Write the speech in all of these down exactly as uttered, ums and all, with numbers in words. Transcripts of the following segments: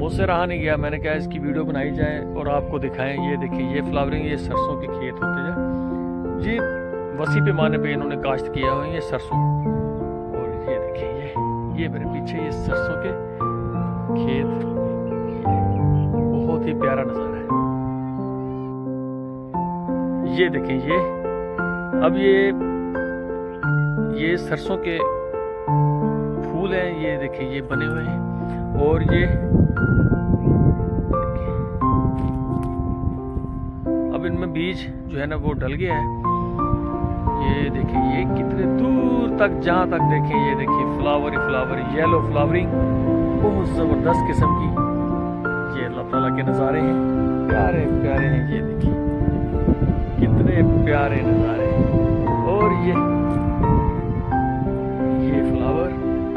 मुझसे रहा नहीं गया, मैंने कहा इसकी वीडियो बनाई जाए और आपको दिखाएं। ये देखिए ये फ्लावरिंग, ये सरसों के खेत होते हैं, ये वसी पैमाने पे इन्होंने काश्त किया हुआ है ये सरसों। और ये देखिए ये ये मेरे पीछे ये सरसों के खेत, बहुत ही प्यारा नज़ारा है। ये देखें ये अब ये ये सरसों के फूल हैं, ये देखिए ये बने हुए हैं। और ये अब इनमें बीज जो है ना वो डल गया है। ये देखिए ये कितने दूर तक, जहां तक देखें ये देखिए फ्लावर ही फ्लावर, येलो फ्लावरिंग, बहुत जबरदस्त किस्म की। ये अल्लाह ताला के नज़ारे हैं, प्यारे प्यारे हैं। ये देखिए कितने प्यारे नज़ारे हैं। और ये ये फ्लावर,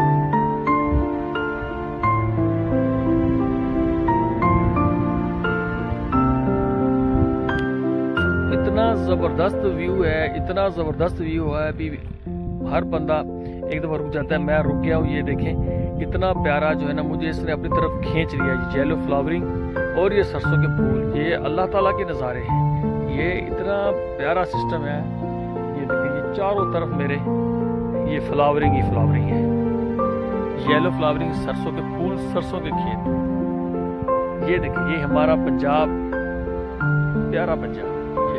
इतना जबरदस्त व्यू है, इतना जबरदस्त व्यू है। अभी हर बंदा एक दफा रुक जाता है, मैं रुक गया हूँ। ये देखें इतना प्यारा जो है ना, मुझे इसने अपनी तरफ खींच लिया। ये येलो फ्लावरिंग और ये सरसों के फूल, ये अल्लाह ताला के नज़ारे हैं। ये इतना प्यारा सिस्टम है। ये देखिए ये चारों तरफ मेरे ये फ्लावरिंग ही फ्लावरिंग है, येलो फ्लावरिंग, सरसों के फूल, सरसों के खेत। ये देखिए ये हमारा पंजाब, प्यारा पंजाब। ये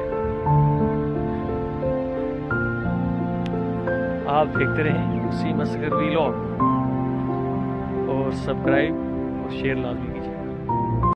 आप देखते रहें उसी मस्कर व्लॉग, और सब्सक्राइब और शेयर लाजमी।